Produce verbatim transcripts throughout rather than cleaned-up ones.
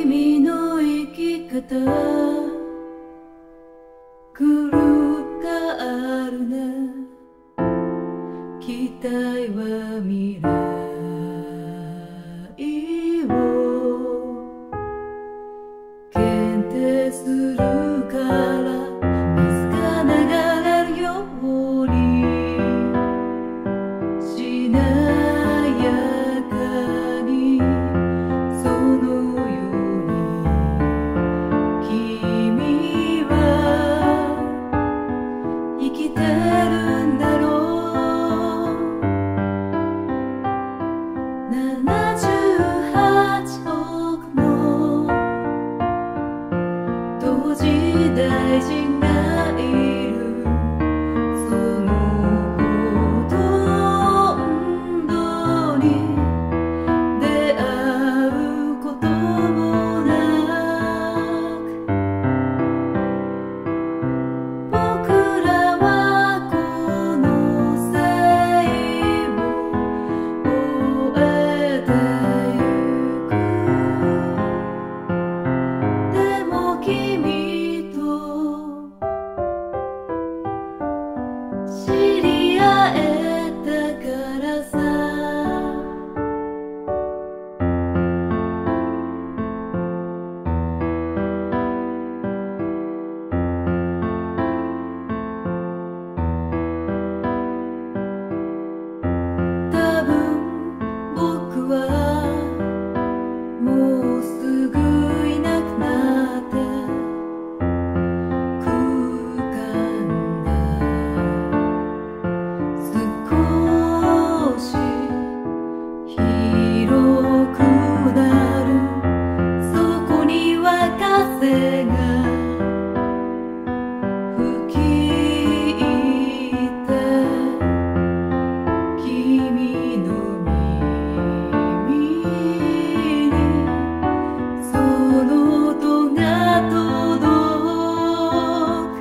君の生き方狂があるね。期待は未来を限定するから水が流れるようにしなやかにそのように君は生きてるんだろう。ななじゅうはちおくの当時大臣がいる。そのほとんどに出会うこともなく、僕らはこの生を終えてゆく。でも君と知り合えたからさ。多分僕はもうすぐいなくなって空間が少し広くなる。そこには風が吹き入って君の耳にその音が届く。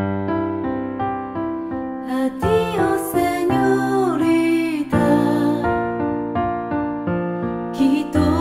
アディオセニョリータ、きっと